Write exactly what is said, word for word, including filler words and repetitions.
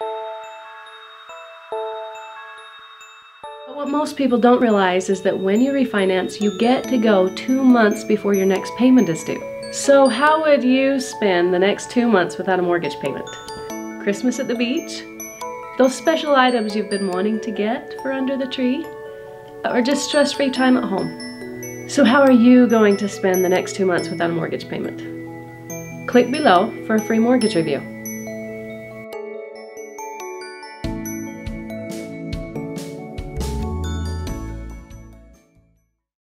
But what most people don't realize is that when you refinance, you get to go two months before your next payment is due. So how would you spend the next two months without a mortgage payment? Christmas at the beach? Those special items you've been wanting to get for under the tree? Or just stress-free time at home? So how are you going to spend the next two months without a mortgage payment? Click below for a free mortgage review.